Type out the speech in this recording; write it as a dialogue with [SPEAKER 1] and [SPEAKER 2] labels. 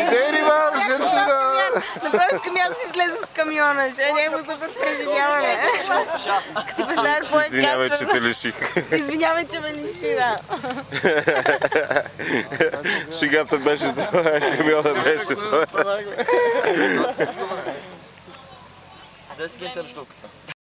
[SPEAKER 1] Нерва, Аржентина!
[SPEAKER 2] Направо искам аз си слеза с камиона, ще няма супер преживяване. Ти представя какво е
[SPEAKER 1] Извинявай, че те лиших.
[SPEAKER 2] Извинявай, че ме лиши, да.
[SPEAKER 1] Шегата беше това, камиона беше това.
[SPEAKER 3] Зайците ги интересуват.